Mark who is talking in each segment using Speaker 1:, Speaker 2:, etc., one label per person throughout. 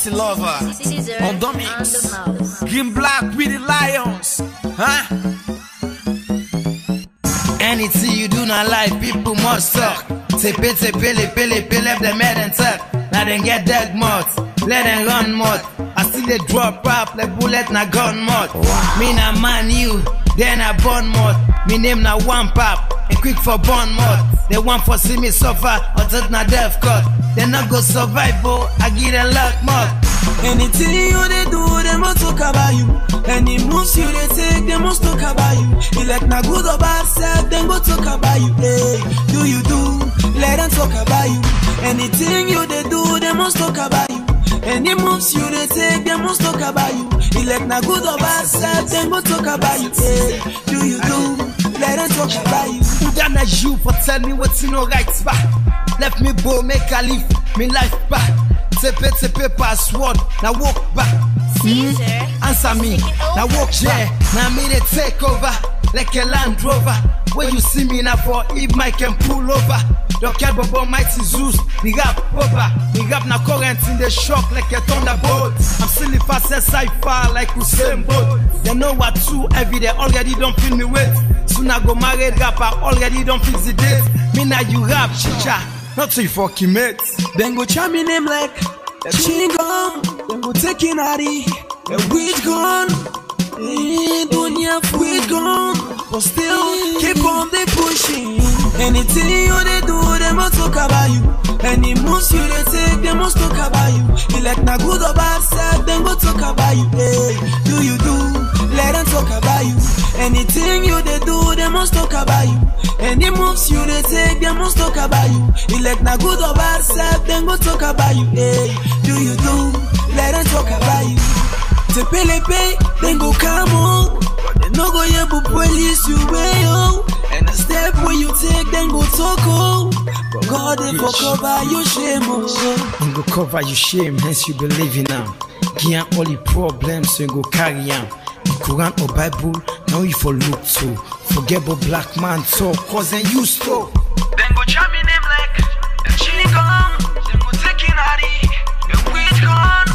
Speaker 1: Jesse Lover on the mix. Green Black with the Lions, huh? Anything you do not like, people must talk. Tepe, left them head and talk. Now then get dead mud, let them run mud. I still they drop rap like bullet na gun mud. Me na man you, then I burn mud. Me name na one pop, and quick for burn mud. They want for see me suffer, or that na death cut. They not go survive, but I give them luck mud.
Speaker 2: Anything you they do, they must talk about you. Any moves you they take, they must talk about you. You like na good or bad self, then go talk about you. Hey, do you do? Let them talk about you. Anything you they do, they must talk about you. Any moves you they take, they must talk about you. You like na good or bad self, then go talk about you. Hey, do you do? Let them talk about you.
Speaker 1: Who done as you for tell me what's in no right back? Left me bow, make I live me life back. Tepe password, now walk back. Answer me, now walk back. Now me they take over like a Land Rover. When you see me now for if I can pull over. Don't care about mighty Zeus, me rap over. Me rap na current in the shock like a thunderbolt. I'm still fast as sci-fi like Usain Bolt. They know what to every day already don't feel me wait. Soon I go married rapper already don't fix the date. Me now you rap chicha, not so you fucking mate.
Speaker 2: Then go charm me name like a chewing gum. Then go take in Harry, a weed gun. Don't you have weed gun? But still keep on they pushing. Anything you they do, they must talk about you. Any moves you they take, they must talk about you. You like na good or bad self, then go talk about you. Hey, do you do? Let them talk about you. Anything you they do, they must talk about you. Any moves you they take, they must talk about you. You like na good or bad self, then go talk about you. Hey, do you do? Let them talk about you. Tepe, then go come on. But they no go here but police you way oh. And a step where you take, then go talk oh. But God they for cover your shame oh.
Speaker 1: And go cover your shame, hence you believe in them. Give all the problems, so you go carry them. The Quran or Bible, now you for look to. Forget about black man talk, cause then you stop.
Speaker 2: Then go jam me name like a chewing gum. Then go take in Harry, a weed gun.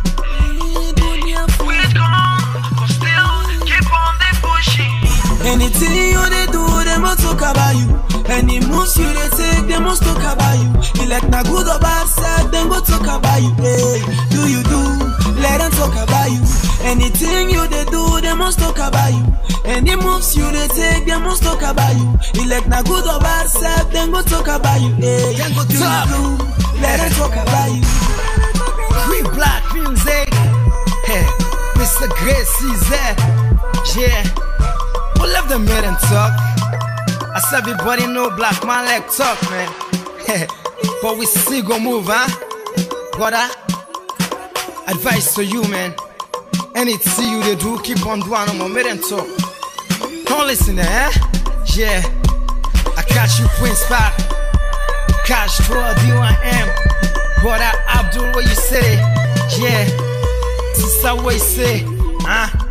Speaker 2: Weed gun, but still keep on they pushing. Anything you they do, they must talk about you. Any moves you they take, they must talk about you. You like na good or bad self, then go talk about you. Hey, do you do? Let them talk about you. Anything you they do, they must talk about you. Any moves you they take, they must talk about you. You like na good or bad self, then go talk about you. Hey,
Speaker 1: Then go
Speaker 2: do
Speaker 1: talk.
Speaker 2: you do? Let them talk about you.
Speaker 1: Green Black music. Hey, Mr. Gracie's there. Yeah, we love the men and talk. As everybody know, black man like talk, man. But we still go move, huh? Brother, advice to you, man. Anything you they do, keep on doing no more, men and talk. Don't listen, eh? Yeah, I catch you Queen Spot. Cash for D1M. Brother Abdul, what you say? Yeah, sister, what you say? Huh?